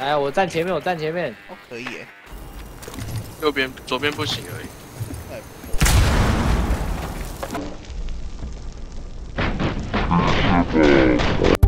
来，我站前面，我站前面。 哦，可以耶。 右边、左边不行而已。 哎